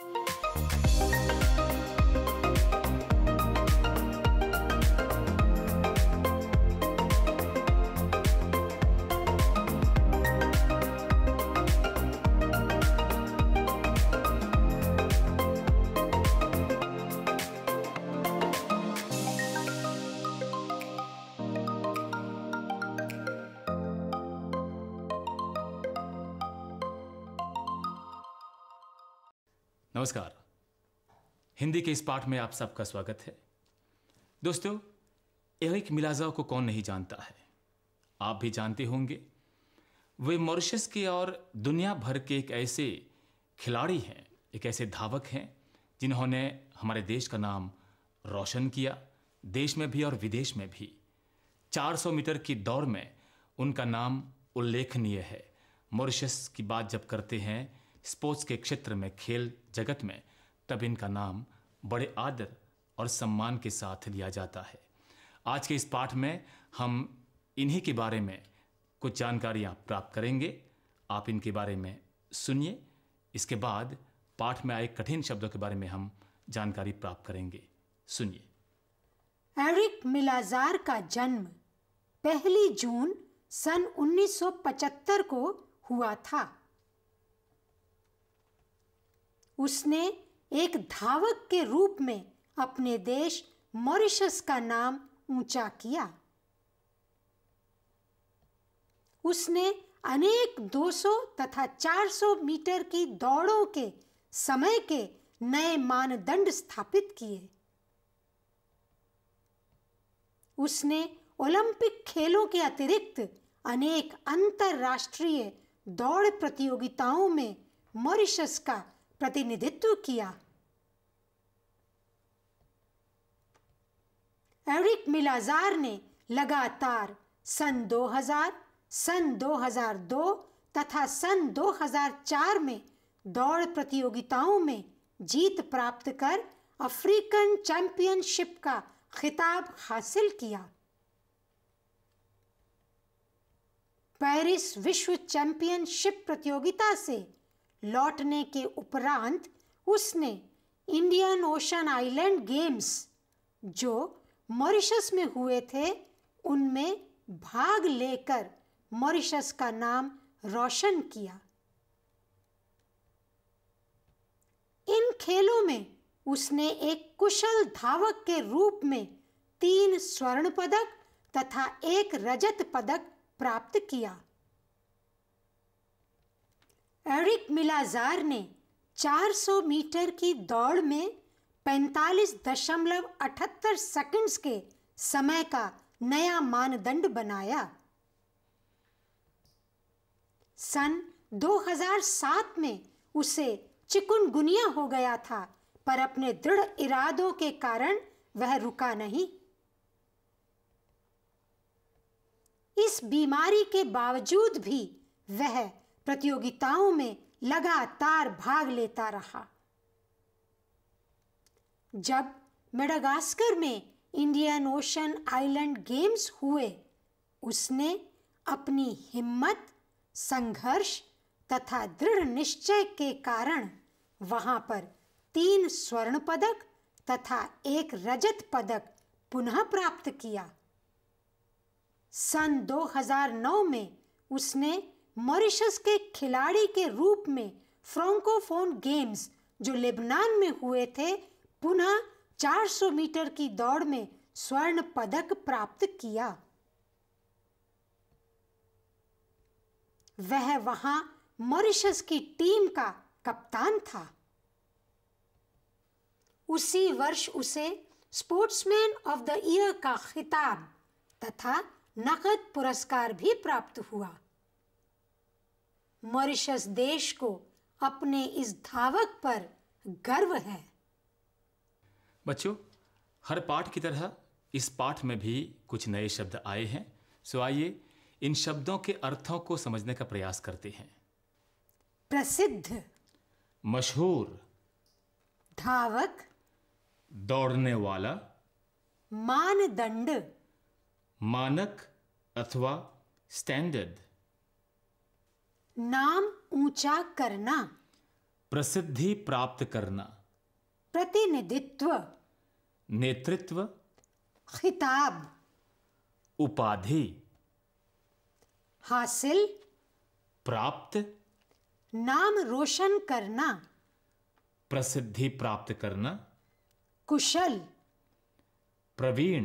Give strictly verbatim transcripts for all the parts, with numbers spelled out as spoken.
नमस्कार। हिंदी के इस पाठ में आप सबका स्वागत है। दोस्तों, एरिक मिलाज़ाव को कौन नहीं जानता है? आप भी जानते होंगे। वे मॉरिशस के और दुनिया भर के एक ऐसे खिलाड़ी हैं, एक ऐसे धावक हैं जिन्होंने हमारे देश का नाम रोशन किया, देश में भी और विदेश में भी। चार सौ मीटर की दौड़ में उनका नाम उल्लेखनीय है। मॉरिशस की बात जब करते हैं स्पोर्ट्स के क्षेत्र में, खेल जगत में, तब इनका नाम बड़े आदर और सम्मान के साथ लिया जाता है। आज के इस पाठ में हम इन्हीं के बारे में कुछ जानकारियां प्राप्त करेंगे। आप इनके बारे में सुनिए। इसके बाद पाठ में आए कठिन शब्दों के बारे में हम जानकारी प्राप्त करेंगे। सुनिए। एरिक मिलाज़ार का जन्म पहली जून सन उन्नीस सौ पचहत्तर को हुआ था। उसने एक धावक के रूप में अपने देश मॉरिशस का नाम ऊंचा किया। उसने अनेक दो सौ तथा चार सौ मीटर की दौड़ों के समय के नए मानदंड स्थापित किए। उसने ओलंपिक खेलों के अतिरिक्त अनेक अंतरराष्ट्रीय दौड़ प्रतियोगिताओं में मॉरिशस का प्रतिनिधित्व किया। एरिक मिलाज़ार ने लगातार सन दो हज़ार, सन दो हज़ार दो तथा सन दो हज़ार चार में दौड़ प्रतियोगिताओं में जीत प्राप्त कर अफ्रीकन चैंपियनशिप का खिताब हासिल किया। पेरिस विश्व चैंपियनशिप प्रतियोगिता से लौटने के उपरांत उसने इंडियन ओशन आइलैंड गेम्स, जो मॉरिशस में हुए थे, उनमें भाग लेकर मॉरिशस का नाम रोशन किया। इन खेलों में उसने एक कुशल धावक के रूप में तीन स्वर्ण पदक तथा एक रजत पदक प्राप्त किया। एरिक मिलाज़ार ने चार सौ मीटर की दौड़ में पैंतालीस दशमलव अठहत्तर सेकंड्स के समय का नया मानदंड बनाया। सन दो हज़ार सात में उसे चिकुनगुनिया हो गया था, पर अपने दृढ़ इरादों के कारण वह रुका नहीं। इस बीमारी के बावजूद भी वह प्रतियोगिताओं में लगातार भाग लेता रहा। जब मेडागास्कर में इंडियन ओशन आइलैंड गेम्स हुए, उसने अपनी हिम्मत, संघर्ष तथा दृढ़ निश्चय के कारण वहां पर तीन स्वर्ण पदक तथा एक रजत पदक पुनः प्राप्त किया। सन दो हज़ार नौ में उसने मॉरिशस के खिलाड़ी के रूप में फ्रांकोफोन गेम्स, जो लेबनान में हुए थे, पुनः चार सौ मीटर की दौड़ में स्वर्ण पदक प्राप्त किया। वह वहां मॉरिशस की टीम का कप्तान था। उसी वर्ष उसे स्पोर्ट्समैन ऑफ द ईयर का खिताब तथा नकद पुरस्कार भी प्राप्त हुआ। मॉरिशस देश को अपने इस धावक पर गर्व है। बच्चों, हर पाठ की तरह इस पाठ में भी कुछ नए शब्द आए हैं। सो आइए इन शब्दों के अर्थों को समझने का प्रयास करते हैं। प्रसिद्ध, मशहूर, धावक, दौड़ने वाला, मानदंड, मानक अथवा स्टैंडर्ड, नाम ऊंचा करना, प्रसिद्धि प्राप्त करना, प्रतिनिधित्व, नेतृत्व, खिताब, उपाधि, हासिल, प्राप्त, नाम रोशन करना, प्रसिद्धि प्राप्त करना, कुशल, प्रवीण,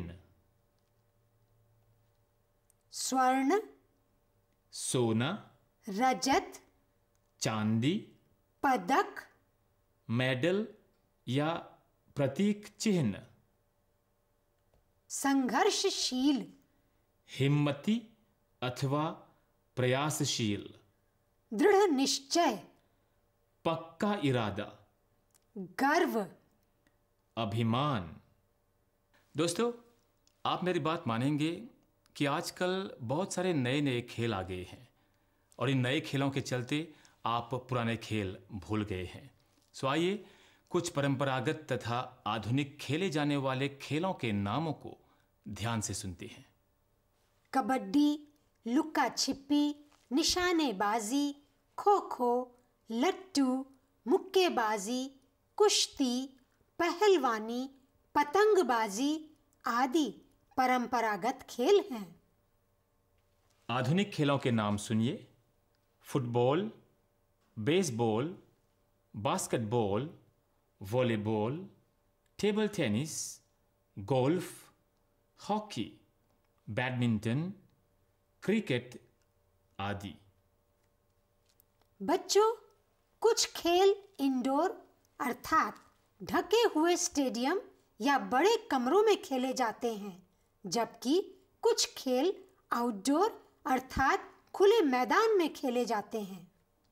स्वर्ण, सोना, रजत, चांदी, पदक, मेडल या प्रतीक चिन्ह, संघर्षशील, हिम्मती अथवा प्रयासशील, दृढ़ निश्चय, पक्का इरादा, गर्व, अभिमान। दोस्तों, आप मेरी बात मानेंगे कि आजकल बहुत सारे नए नए खेल आ गए हैं और इन नए खेलों के चलते आप पुराने खेल भूल गए हैं। सो आइए कुछ परंपरागत तथा आधुनिक खेले जाने वाले खेलों के नामों को ध्यान से सुनते हैं। कबड्डी, लुक्का छिपी, निशानेबाजी, खो खो, लट्टू, मुक्केबाजी, कुश्ती, पहलवानी, पतंगबाजी आदि परंपरागत खेल हैं। आधुनिक खेलों के नाम सुनिए। Football, baseball, basketball, volleyball, table tennis, golf, hockey, badminton, cricket आदि। बच्चों, कुछ खेल इंडोर अर्थात ढके हुए स्टेडियम या बड़े कमरों में खेले जाते हैं, जबकि कुछ खेल आउटडोर अर्थात खुले मैदान में खेले जाते हैं।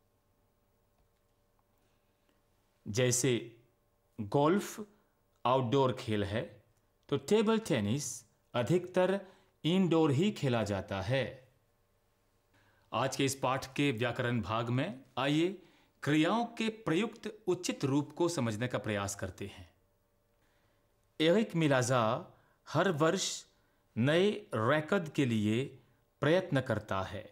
जैसे गोल्फ आउटडोर खेल है तो टेबल टेनिस अधिकतर इंडोर ही खेला जाता है। आज के इस पाठ के व्याकरण भाग में आइए क्रियाओं के प्रयुक्त उचित रूप को समझने का प्रयास करते हैं। एरिक मिलाजा हर वर्ष नए रिकॉर्ड के लिए प्रयत्न करता है।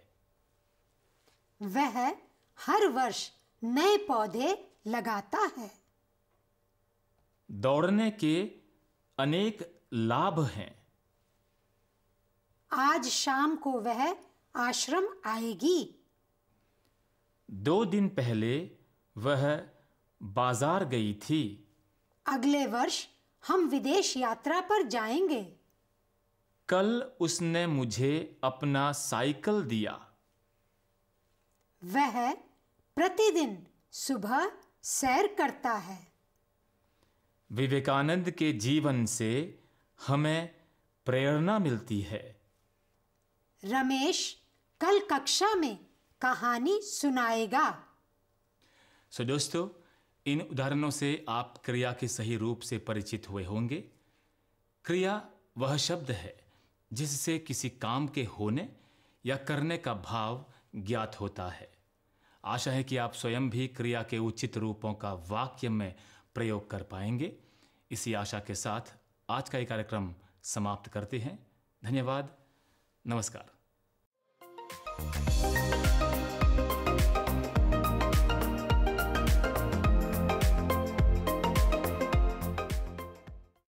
वह हर वर्ष नए पौधे लगाता है। दौड़ने के अनेक लाभ हैं। आज शाम को वह आश्रम आएगी। दो दिन पहले वह बाजार गई थी। अगले वर्ष हम विदेश यात्रा पर जाएंगे। कल उसने मुझे अपना साइकिल दिया। वह प्रतिदिन सुबह सैर करता है। विवेकानंद के जीवन से हमें प्रेरणा मिलती है। रमेश कल कक्षा में कहानी सुनाएगा। सो दोस्तों, इन उदाहरणों से आप क्रिया के सही रूप से परिचित हुए होंगे। क्रिया वह शब्द है जिससे किसी काम के होने या करने का भाव ज्ञात होता है। आशा है कि आप स्वयं भी क्रिया के उचित रूपों का वाक्य में प्रयोग कर पाएंगे। इसी आशा के साथ आज का ये कार्यक्रम समाप्त करते हैं। धन्यवाद। नमस्कार।